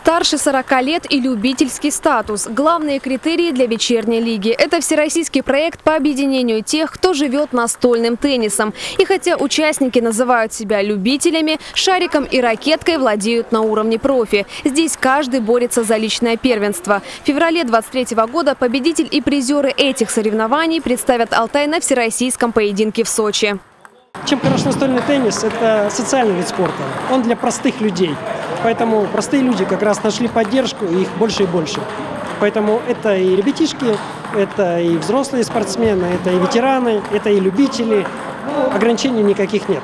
Старше 40 лет и любительский статус – главные критерии для вечерней лиги. Это всероссийский проект по объединению тех, кто живет настольным теннисом. И хотя участники называют себя любителями, шариком и ракеткой владеют на уровне профи. Здесь каждый борется за личное первенство. В феврале 2023 года победитель и призеры этих соревнований представят Алтай на всероссийском поединке в Сочи. Чем хорош настольный теннис – это социальный вид спорта. Он для простых людей. Поэтому простые люди как раз нашли поддержку, и их больше и больше. Поэтому это и ребятишки, это и взрослые спортсмены, это и ветераны, это и любители. Ограничений никаких нет.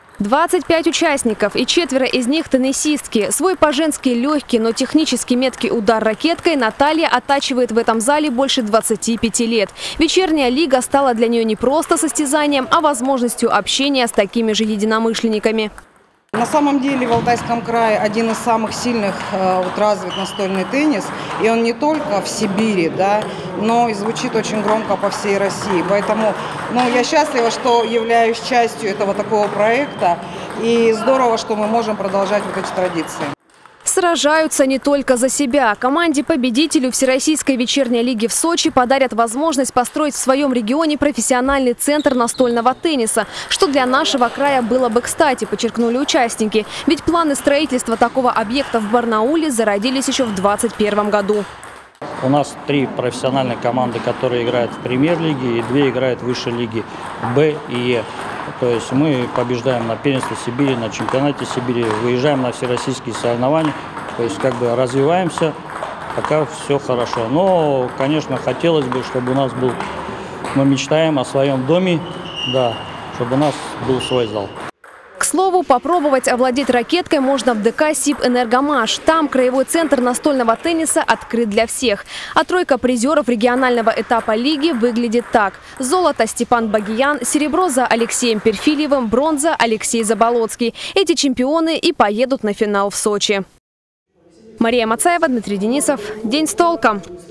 25 участников, и 4 из них теннисистки. Свой по-женски легкий, но технически меткий удар ракеткой Наталья оттачивает в этом зале больше 25 лет. Вечерняя лига стала для нее не просто состязанием, а возможностью общения с такими же единомышленниками. На самом деле в Алтайском крае один из самых сильных развит настольный теннис. И он не только в Сибири, да, но и звучит очень громко по всей России. Поэтому я счастлива, что являюсь частью этого такого проекта. И здорово, что мы можем продолжать вот эти традиции. Сражаются не только за себя. Команде-победителю Всероссийской вечерней лиги в Сочи подарят возможность построить в своем регионе профессиональный центр настольного тенниса, что для нашего края было бы кстати, подчеркнули участники. Ведь планы строительства такого объекта в Барнауле зародились еще в 2021 году. У нас 3 профессиональные команды, которые играют в премьер-лиге, и 2 играют в высшей лиге Б и Е. То есть мы побеждаем на первенстве Сибири, на чемпионате Сибири, выезжаем на всероссийские соревнования, то есть развиваемся, пока все хорошо. Но, конечно, хотелось бы, чтобы у нас был, мы мечтаем о своем доме, да, чтобы у нас был свой зал. К слову, попробовать овладеть ракеткой можно в ДК «Сибэнергомаш». Там краевой центр настольного тенниса открыт для всех. А 3 призеров регионального этапа лиги выглядит так. Золото – Степан Багиян, серебро за Алексеем Перфильевым, бронза – Алексей Заболоцкий. Эти чемпионы и поедут на финал в Сочи. Мария Мацаева, Дмитрий Денисов. День с толком.